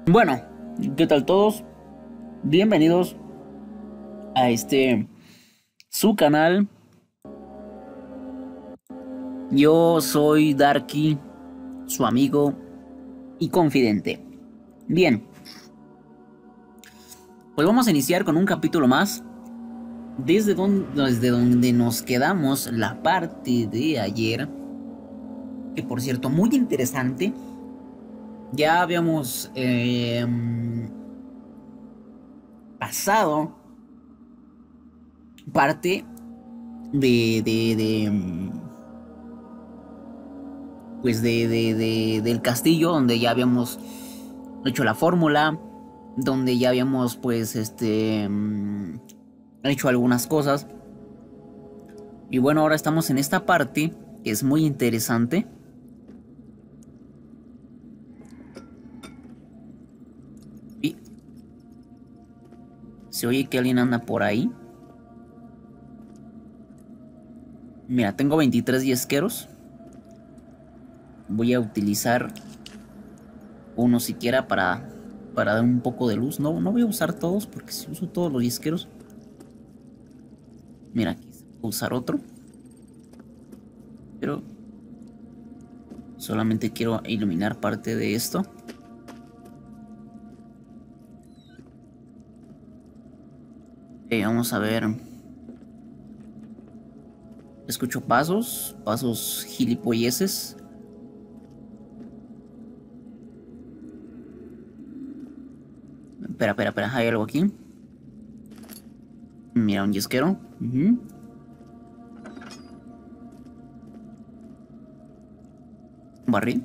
Bueno, ¿qué tal todos? Bienvenidos a su canal. Yo soy Darky, su amigo y confidente. Bien, pues vamos a iniciar con un capítulo más. Desde donde nos quedamos la parte de ayer, que por cierto, muy interesante. Ya habíamos pasado parte del castillo, donde ya habíamos hecho la fórmula, donde ya habíamos hecho algunas cosas. Y bueno, ahora estamos en esta parte que es muy interesante. Y se oye que alguien anda por ahí. Mira, tengo 23 yesqueros. Voy a utilizar uno siquiera para dar un poco de luz. No voy a usar todos, porque si uso todos los yesqueros, mira, aquí se puede usar otro. Pero solamente quiero iluminar parte de esto. Vamos a ver. Escucho pasos gilipolleces. Espera, hay algo aquí. Mira, un yesquero. Un barril.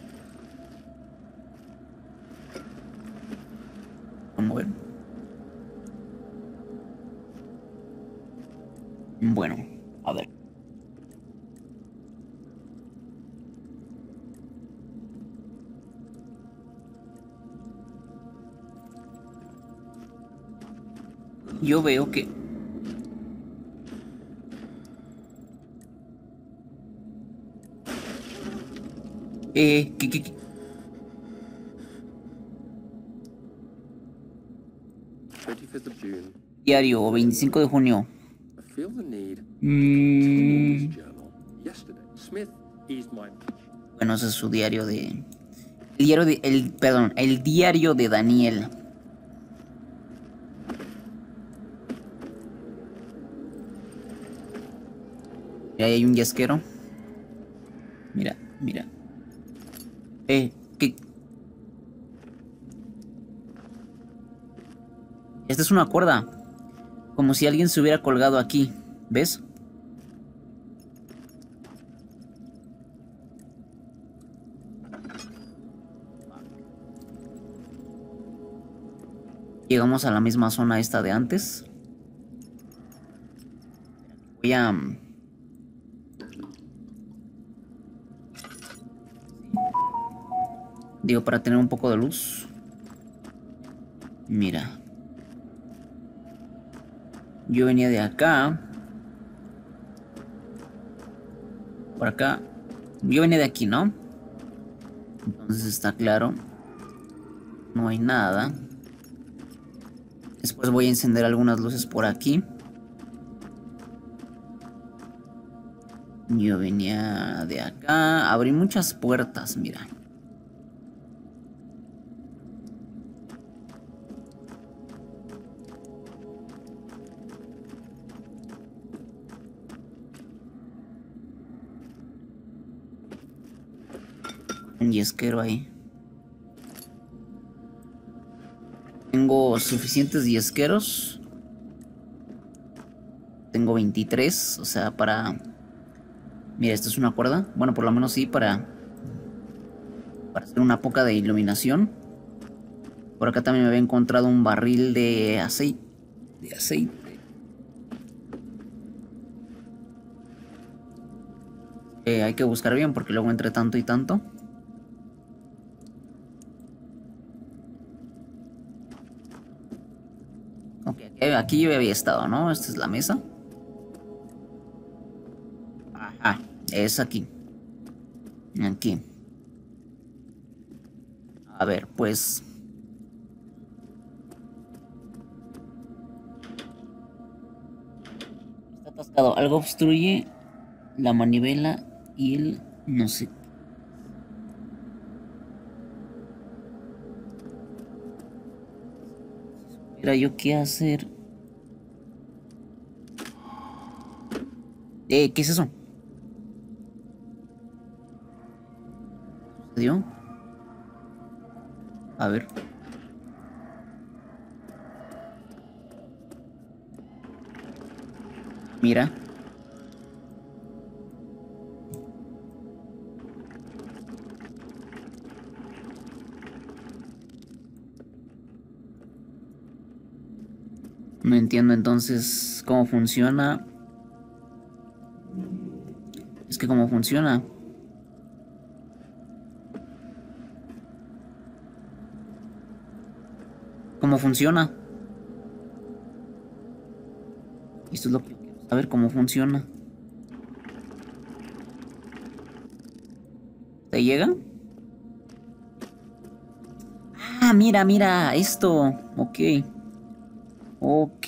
Vamos a ver. Bueno, a ver. Yo veo que... ¿qué? Diario, 25 de junio. Bueno, ese es su diario de... el diario de Daniel. Y ahí hay un yesquero. Mira. ¿Qué? Esta es una cuerda. Como si alguien se hubiera colgado aquí. ¿Ves? Llegamos a la misma zona esta de antes. Voy a... Digo, para tener un poco de luz. Mira. Yo venía de acá. Por acá. Yo venía de aquí, ¿no? Entonces está claro. No hay nada. Después voy a encender algunas luces por aquí. Yo venía de acá. Abrí muchas puertas, mira. Un yesquero ahí. Tengo suficientes yesqueros. Tengo 23, o sea, para... Mira, esto es una cuerda. Bueno, por lo menos sí, para hacer una poca de iluminación. Por acá también me había encontrado un barril de aceite. Hay que buscar bien porque luego entre tanto y tanto. Ok, aquí yo había estado, ¿no? Esta es la mesa. Ajá, es aquí. Aquí. A ver, pues... Algo obstruye la manivela y el no sé. Era yo qué hacer. ¿Qué es eso? ¿Sucedió? A ver. Mira. No entiendo entonces cómo funciona. Es que cómo funciona. ¿Cómo funciona? Esto es lo que yo quiero saber, cómo funciona. ¿Te llega? Ah, mira, mira, esto. Ok. Ok.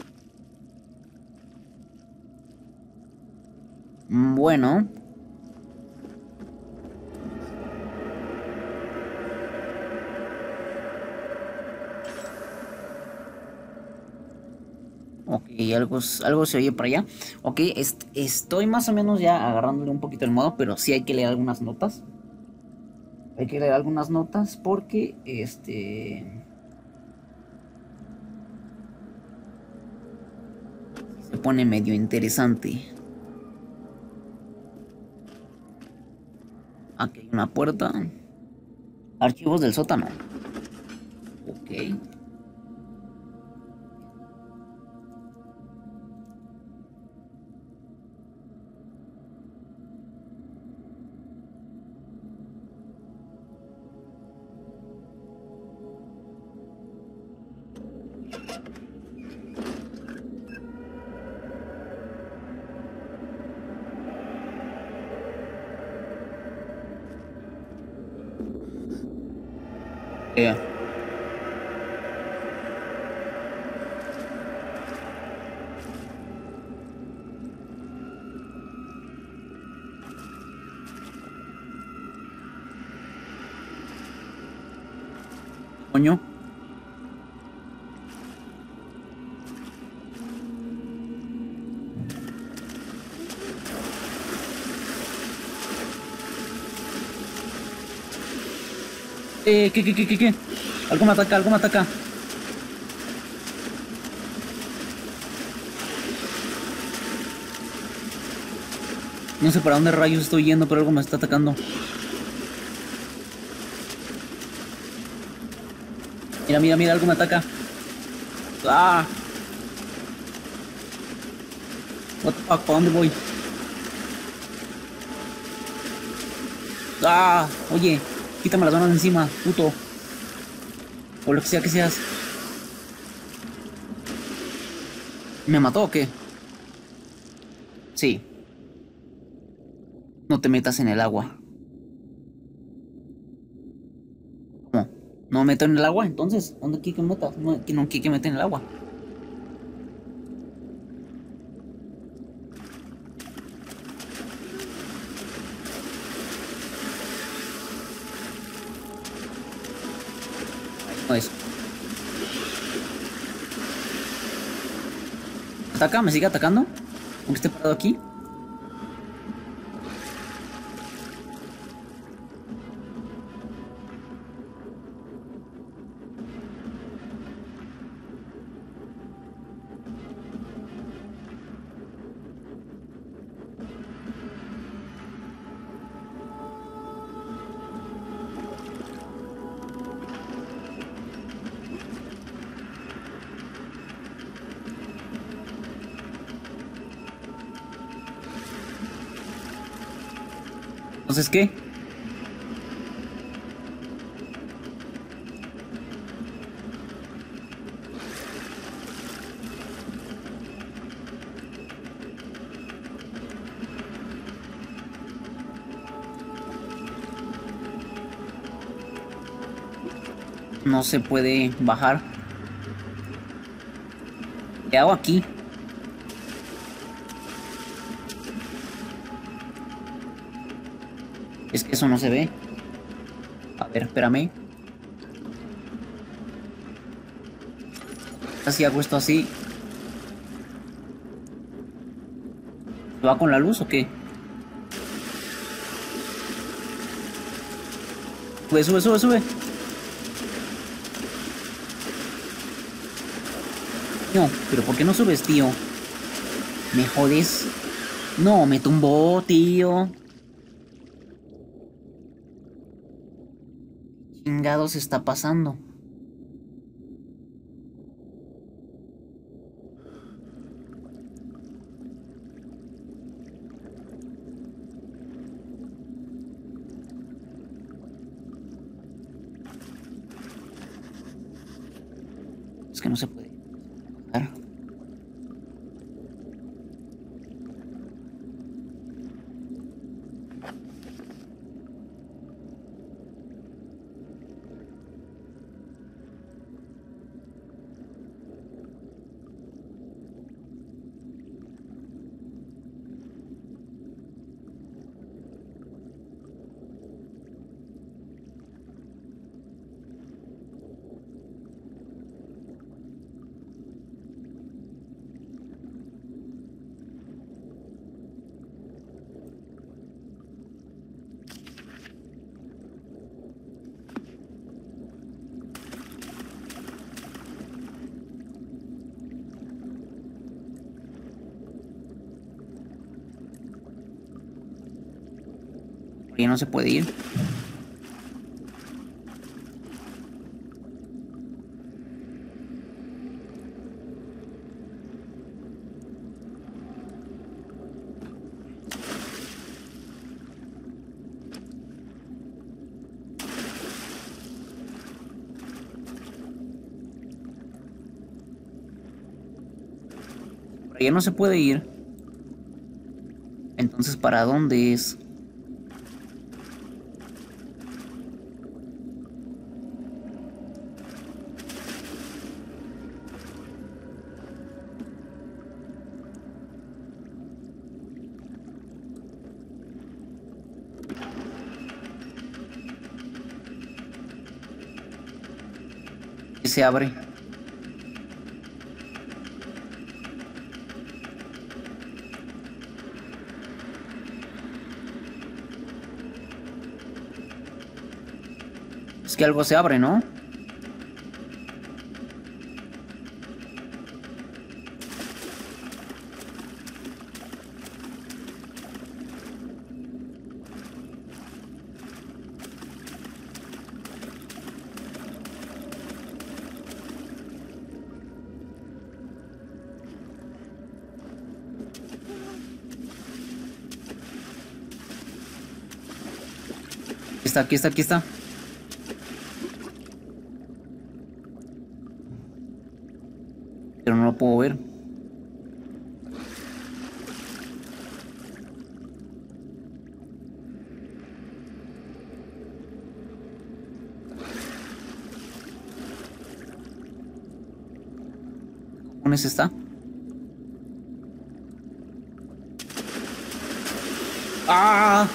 Bueno. Ok, algo se oye por allá. Ok, estoy más o menos ya agarrándole un poquito el modo, pero sí hay que leer algunas notas. Hay que leer algunas notas porque se pone medio interesante. Aquí hay una puerta. Archivos del sótano. Ok. Eh, Coño. ¿Qué? Algo me ataca, algo me ataca. No sé para dónde rayos estoy yendo, pero algo me está atacando. Mira, algo me ataca. ¡Ah! What the fuck, ¿para dónde voy? ¡Ah! Oye, quítame las manos de encima, puto. O lo que sea que seas. ¿Me mató o qué? Sí. No te metas en el agua. ¿Cómo? ¿No me meto en el agua? Entonces, ¿dónde quiere que me meta? No quiere que me meta en el agua. No es. ¿Ataca? ¿Me sigue atacando? Aunque esté parado aquí. Entonces, ¿qué? No se puede bajar. ¿Qué hago aquí? Es que eso no se ve. A ver, espérame. Si hago esto así, ¿va con la luz o qué? Sube, sube, sube, sube. No, pero ¿por qué no subes, tío? ¿Me jodes? No, me tumbó, tío. ¿Qué chingados está pasando? Es que no se puede bajar. ¿Por qué no se puede ir? Por allá no se puede ir. Entonces, ¿para dónde es? ¿Qué se abre? Es que algo se abre, ¿no? Aquí está, aquí está, aquí está. Pero no lo puedo ver. ¿Dónde está? ¡Ah!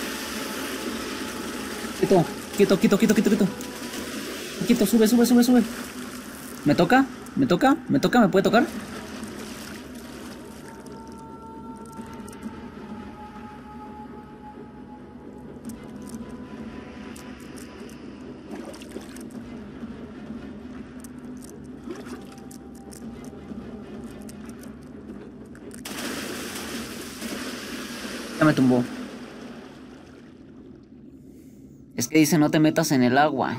Quieto, quieto, quieto, quieto, quieto, quieto. Quieto, sube, sube, sube, sube. ¿Me toca? ¿Me toca? ¿Me toca? ¿Me puede tocar? Ya me tumbó. Es que dice no te metas en el agua.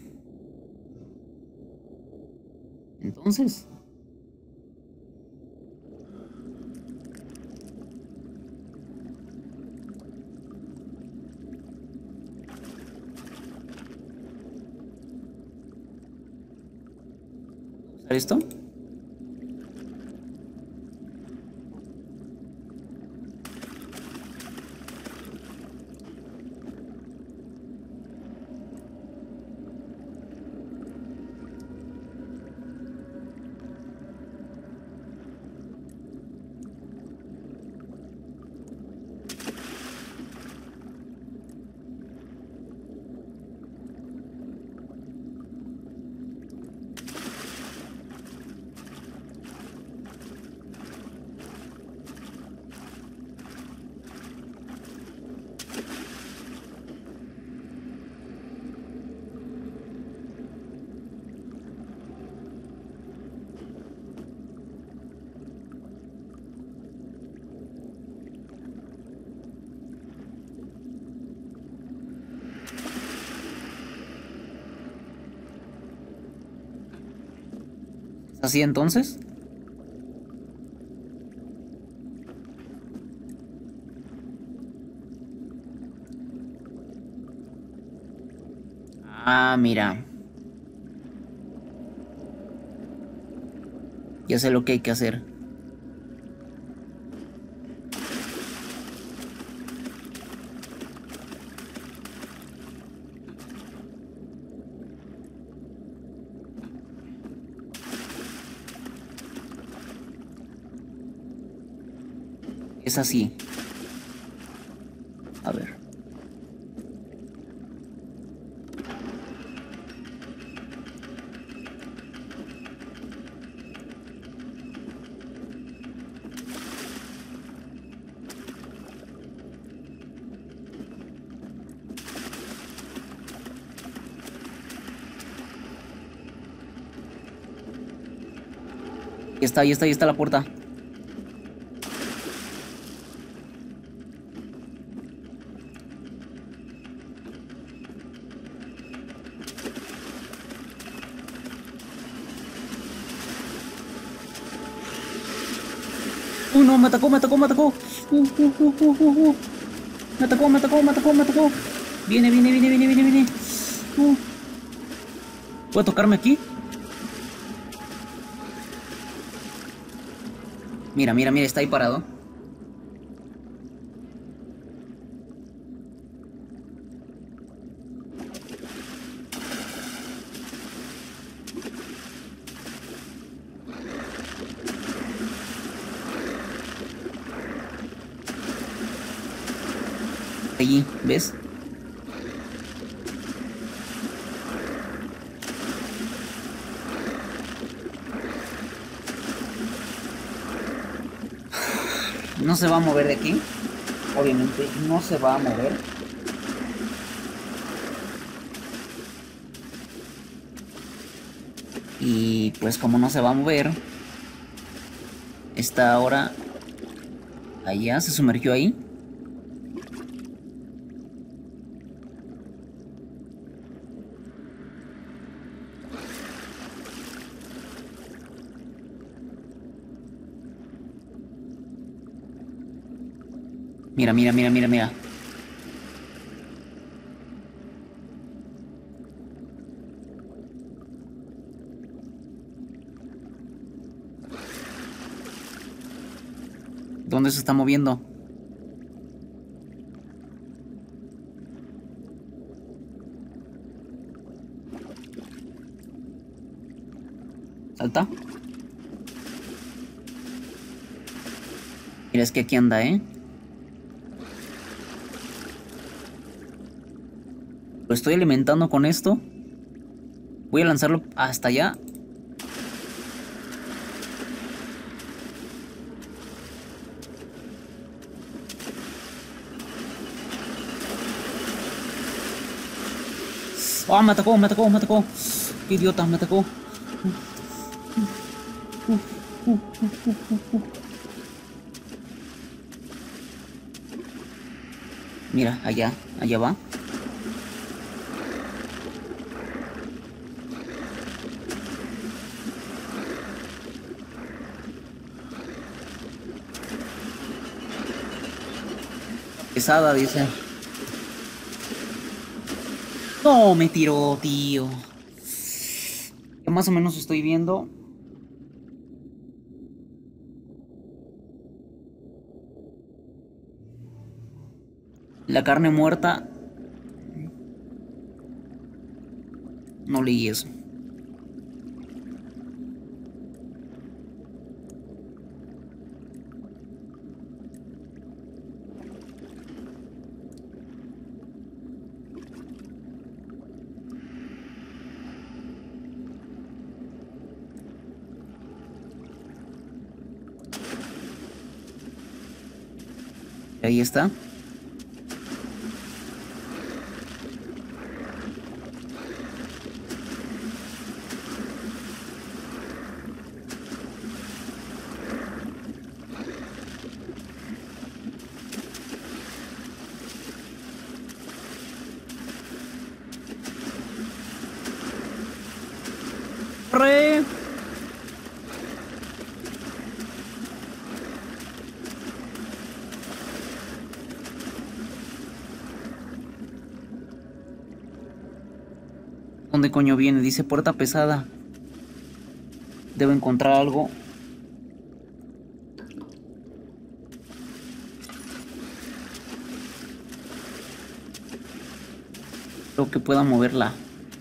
Entonces... ¿usar esto? ¿Así entonces? Ah, mira. Ya sé lo que hay que hacer. Es así. A ver. Ahí está la puerta. No, me atacó. Me atacó. Viene. ¿Puedo tocarme aquí? Mira, está ahí parado. Allí, ¿ves? No se va a mover de aquí. Obviamente no se va a mover. Y pues como no se va a mover, está ahora allá, se sumergió ahí. Mira. ¿Dónde se está moviendo? Salta. Mira, es que aquí anda, ¿eh? Lo estoy alimentando con esto. Voy a lanzarlo hasta allá. ¡Oh, me atacó! ¡Qué idiota, me atacó! Mira, allá va. Pesada, dice. No, me tiró, tío. Yo más o menos estoy viendo. La carne muerta. No leí eso. Ahí está. ¡Corre! ¿Dónde coño viene? Dice puerta pesada. Debo encontrar algo. Creo que pueda moverla.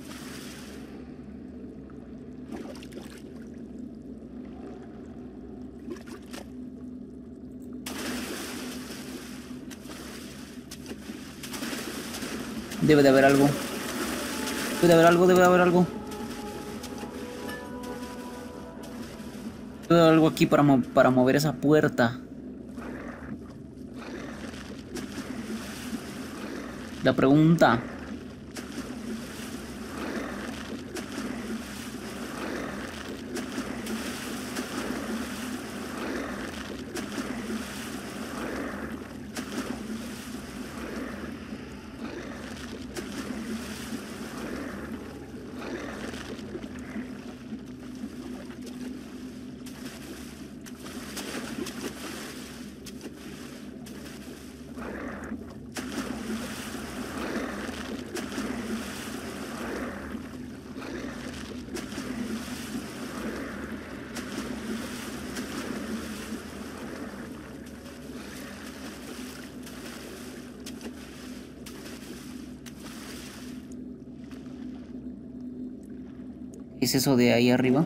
Debe de haber algo. Debe de haber algo, debe de haber algo. Debe de haber algo aquí para mover esa puerta. La pregunta. ¿Qué es eso de ahí arriba?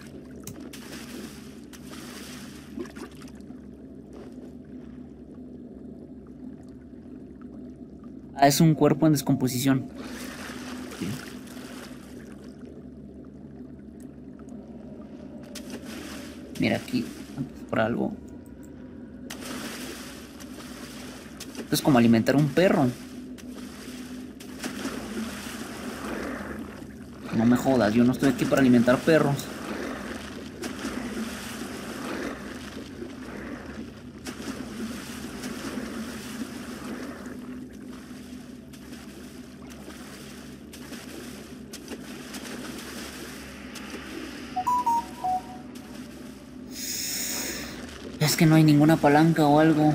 Ah, es un cuerpo en descomposición. Sí. Mira aquí, por algo. Esto es como alimentar un perro. No me jodas, yo no estoy aquí para alimentar perros. Es que no hay ninguna palanca o algo.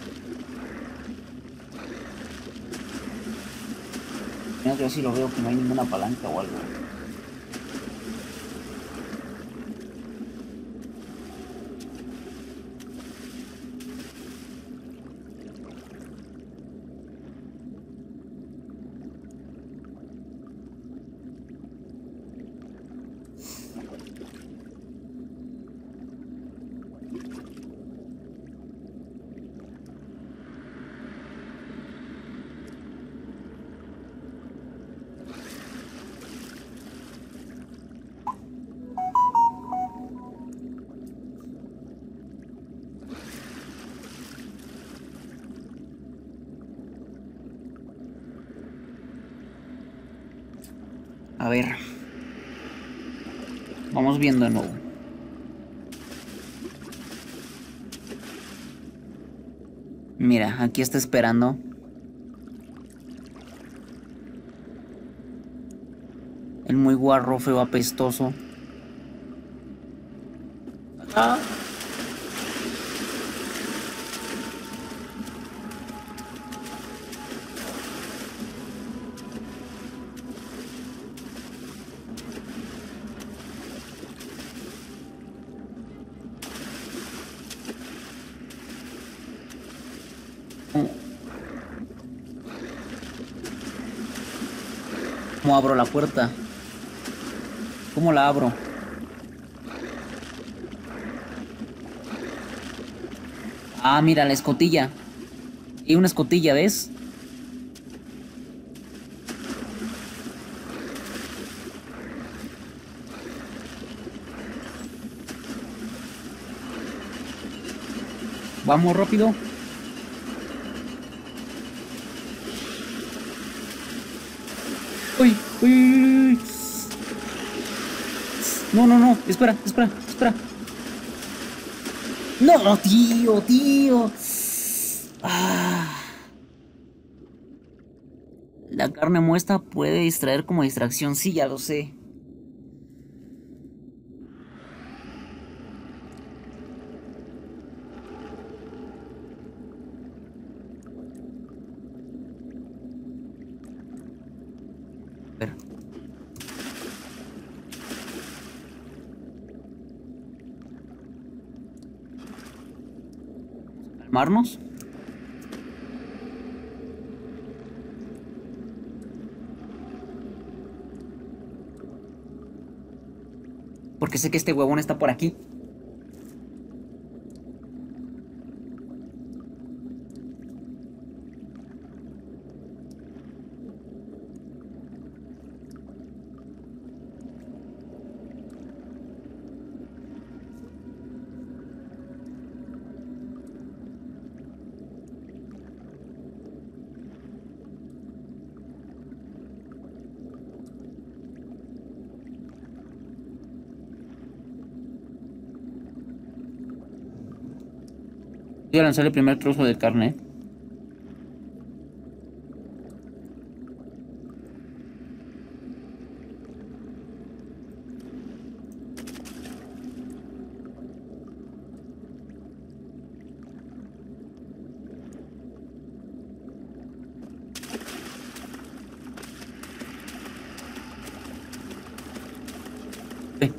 Mira, yo sí lo veo que no hay ninguna palanca o algo. A ver. Vamos viendo de nuevo. Mira, aquí está esperando. El muy guarro, feo, apestoso. Ah. ¿Cómo abro la puerta? ¿Cómo la abro? Ah, mira, la escotilla. Hay una escotilla, ¿ves? Vamos rápido. Uy, uy, uy, uy. No, no, no. Espera, espera, espera. No, tío, tío. Ah. La carne muerta puede distraer como distracción. Sí, ya lo sé. A ver. ¿Marnos? Porque sé que este huevón está por aquí. Voy a lanzar el primer trozo de carne. Sí.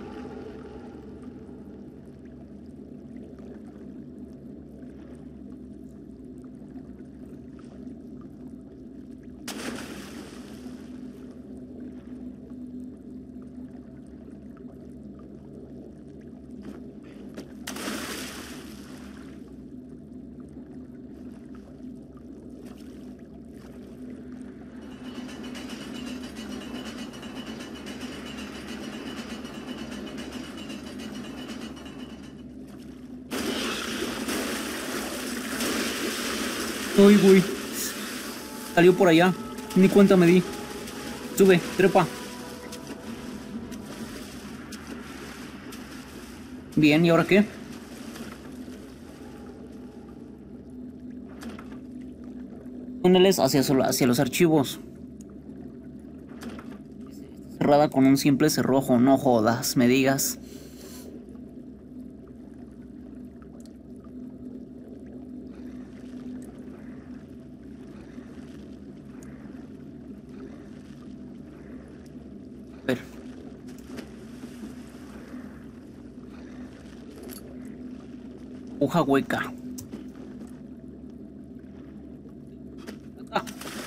Ay, güey. Salió por allá. Ni cuenta me di. Sube, trepa. Bien, ¿y ahora qué? Túneles hacia los archivos. Cerrada con un simple cerrojo. No jodas, me digas. A ver. Hoja hueca. Acá.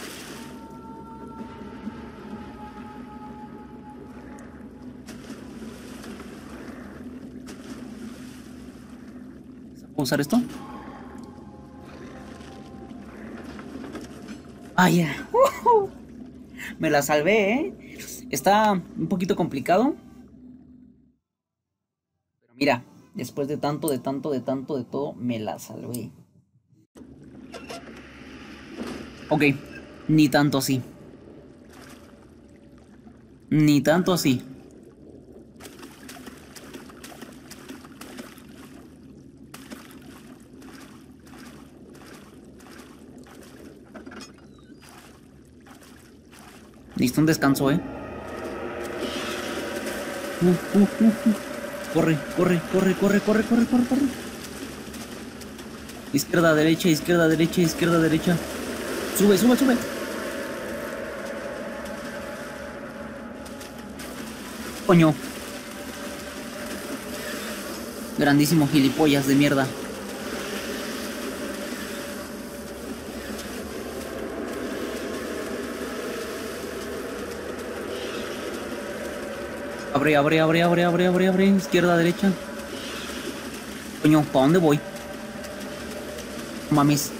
¿Puedo usar esto? Ah, ya. Me la salvé, ¿eh? Está un poquito complicado. Pero mira, después de tanto, de todo, me la salvé. Ok, ni tanto así. Ni tanto así. Listo, un descanso, ¿eh? Corre, corre, corre, corre, corre, corre, corre, corre. Izquierda, derecha, izquierda, derecha, izquierda, derecha. Sube, sube, sube. Coño. Grandísimo gilipollas de mierda. Abre, abre, abre, abre, abre, abre, abre. Izquierda, derecha. Coño, ¿para dónde voy? Mames.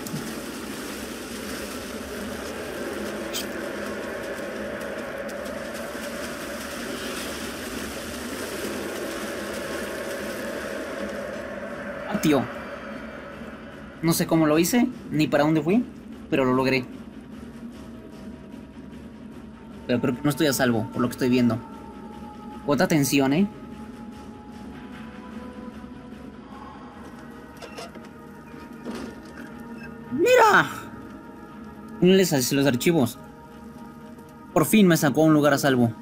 Ah, tío. No sé cómo lo hice, ni para dónde fui, pero lo logré. Pero creo que no estoy a salvo, por lo que estoy viendo. Cuánta tensión, ¿eh? ¡Mira! Túneles hacia los archivos. Por fin me sacó a un lugar a salvo.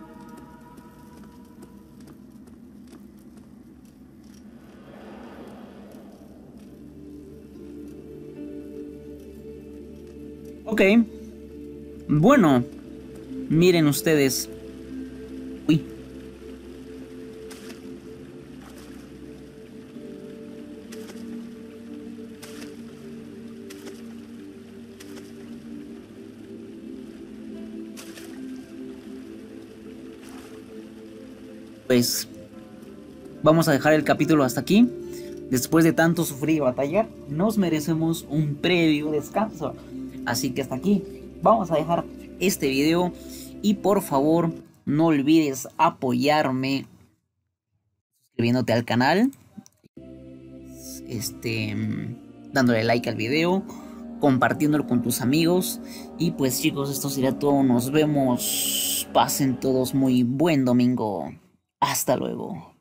Ok. Bueno. Miren ustedes. Uy. pues vamos a dejar el capítulo hasta aquí. Después de tanto sufrir y batallar, nos merecemos un previo descanso. Así que hasta aquí vamos a dejar este video. Y por favor, no olvides apoyarme suscribiéndote al canal, dándole like al video, compartiéndolo con tus amigos. Y pues chicos, esto sería todo. Nos vemos. Pasen todos muy buen domingo. Hasta luego.